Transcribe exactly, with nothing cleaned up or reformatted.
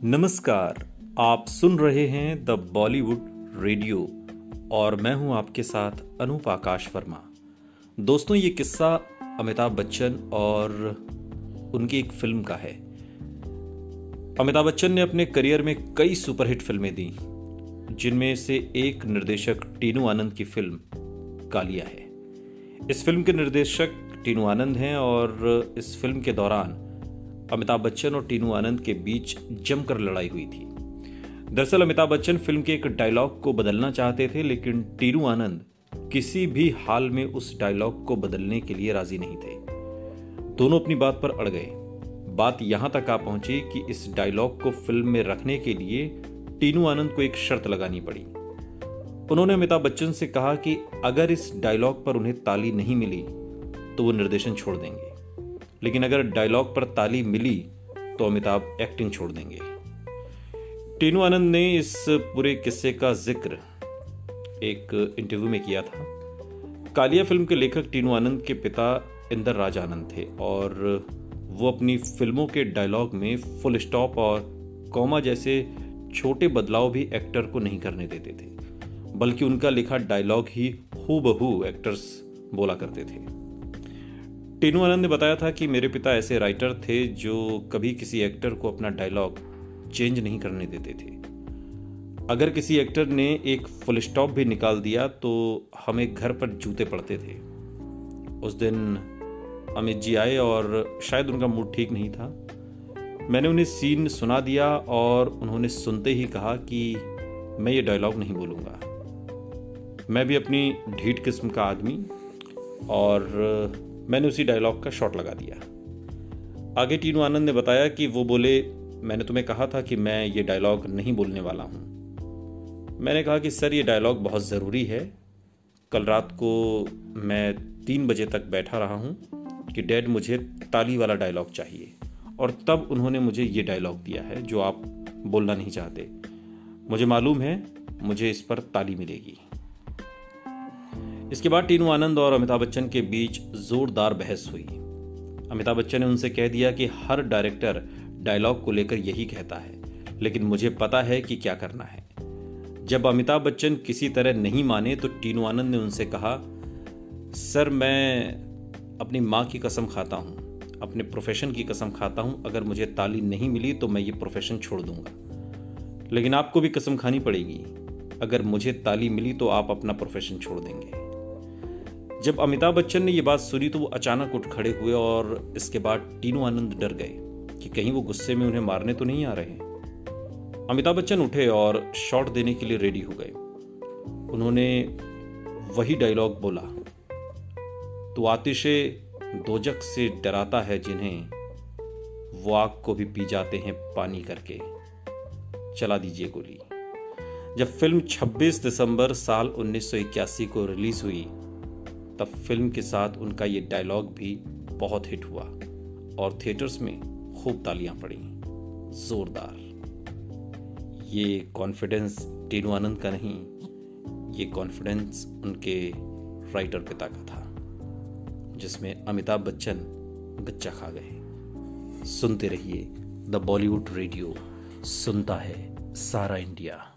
नमस्कार, आप सुन रहे हैं द बॉलीवुड रेडियो और मैं हूं आपके साथ अनूप आकाश वर्मा। दोस्तों, ये किस्सा अमिताभ बच्चन और उनकी एक फिल्म का है। अमिताभ बच्चन ने अपने करियर में कई सुपरहिट फिल्में दी, जिनमें से एक निर्देशक टीनू आनंद की फिल्म कालिया है। इस फिल्म के निर्देशक टीनू आनंद हैं और इस फिल्म के दौरान अमिताभ बच्चन और टीनू आनंद के बीच जमकर लड़ाई हुई थी। दरअसल अमिताभ बच्चन फिल्म के एक डायलॉग को बदलना चाहते थे, लेकिन टीनू आनंद किसी भी हाल में उस डायलॉग को बदलने के लिए राजी नहीं थे। दोनों अपनी बात पर अड़ गए। बात यहां तक आ पहुंची कि इस डायलॉग को फिल्म में रखने के लिए टीनू आनंद को एक शर्त लगानी पड़ी। उन्होंने अमिताभ बच्चन से कहा कि अगर इस डायलॉग पर उन्हें ताली नहीं मिली तो वो निर्देशन छोड़ देंगे, लेकिन अगर डायलॉग पर ताली मिली तो अमिताभ एक्टिंग छोड़ देंगे। टीनू आनंद ने इस पूरे किस्से का जिक्र एक इंटरव्यू में किया था। कालिया फिल्म के लेखक टीनू आनंद के पिता इंदर राज आनंद थे और वो अपनी फिल्मों के डायलॉग में फुल स्टॉप और कॉमा जैसे छोटे बदलाव भी एक्टर को नहीं करने देते थे, बल्कि उनका लिखा डायलॉग ही हूबहू एक्टर्स बोला करते थे। टीनू आनंद ने बताया था कि मेरे पिता ऐसे राइटर थे जो कभी किसी एक्टर को अपना डायलॉग चेंज नहीं करने देते थे। अगर किसी एक्टर ने एक फुल स्टॉप भी निकाल दिया तो हमें घर पर जूते पड़ते थे। उस दिन अमित जी आए और शायद उनका मूड ठीक नहीं था। मैंने उन्हें सीन सुना दिया और उन्होंने सुनते ही कहा कि मैं ये डायलॉग नहीं बोलूँगा। मैं भी अपनी ढीठ किस्म का आदमी और मैंने उसी डायलॉग का शॉट लगा दिया। आगे टीनू आनंद ने बताया कि वो बोले, मैंने तुम्हें कहा था कि मैं ये डायलॉग नहीं बोलने वाला हूँ। मैंने कहा कि सर, ये डायलॉग बहुत ज़रूरी है। कल रात को मैं तीन बजे तक बैठा रहा हूँ कि डैड मुझे ताली वाला डायलॉग चाहिए, और तब उन्होंने मुझे ये डायलॉग दिया है जो आप बोलना नहीं चाहते। मुझे मालूम है मुझे इस पर ताली मिलेगी। इसके बाद टीनू आनंद और अमिताभ बच्चन के बीच जोरदार बहस हुई। अमिताभ बच्चन ने उनसे कह दिया कि हर डायरेक्टर डायलॉग को लेकर यही कहता है, लेकिन मुझे पता है कि क्या करना है। जब अमिताभ बच्चन किसी तरह नहीं माने तो टीनू आनंद ने उनसे कहा, सर, मैं अपनी माँ की कसम खाता हूँ, अपने प्रोफेशन की कसम खाता हूँ, अगर मुझे ताली नहीं मिली तो मैं ये प्रोफेशन छोड़ दूंगा। लेकिन आपको भी कसम खानी पड़ेगी, अगर मुझे ताली मिली तो आप अपना प्रोफेशन छोड़ देंगे। जब अमिताभ बच्चन ने यह बात सुनी तो वो अचानक उठ खड़े हुए और इसके बाद टीनू आनंद डर गए कि कहीं वो गुस्से में उन्हें मारने तो नहीं आ रहे हैं। अमिताभ बच्चन उठे और शॉट देने के लिए रेडी हो गए। उन्होंने वही डायलॉग बोला, तो आतिशे दोजक से डराता है जिन्हें, वो आग को भी पी जाते हैं पानी करके, चला दीजिए गोली। जब फिल्म छब्बीस दिसंबर साल उन्नीस सौ इक्यासी को रिलीज हुई तब फिल्म के साथ उनका ये डायलॉग भी बहुत हिट हुआ और थिएटर्स में खूब तालियां पड़ी, जोरदार। ये कॉन्फिडेंस टीनू आनंद का नहीं, ये कॉन्फिडेंस उनके राइटर पिता का था, जिसमें अमिताभ बच्चन गच्चा खा गए। सुनते रहिए द बॉलीवुड रेडियो, सुनता है सारा इंडिया।